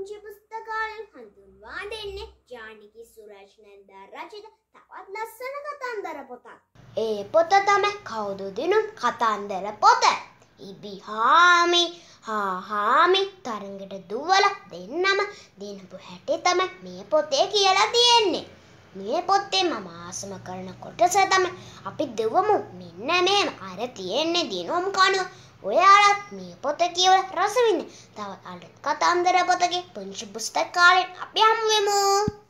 පුංචි පුස්තකාලයෙන් හඳුන්වා දෙන්නේ ජානකි සුරජ් නන්දා රචිත තවත් ලස්සන කතන්දර පොතක්. ඒ පොත තමයි කවුද දිනුම් කතන්දර පොත. ඉබිහාමි හාමි තරඟට දුවලා දෙන්නම දිනපු හැටි තමයි මේ පොතේ කියලා තියෙන්නේ. මේ පොතේ මම ආසම කරන කොටස තමයි අපි දෙවමු. මෙන්න මේම අර තියෙන්නේ දිනුම් කණුව. ඔයාලත් මේ පොත කියවලා රස විඳින්න. තවත් අලුත් කතන්දර පොතකින් පුංචි පුස්තකාලයෙන් අපි හමු වෙමු.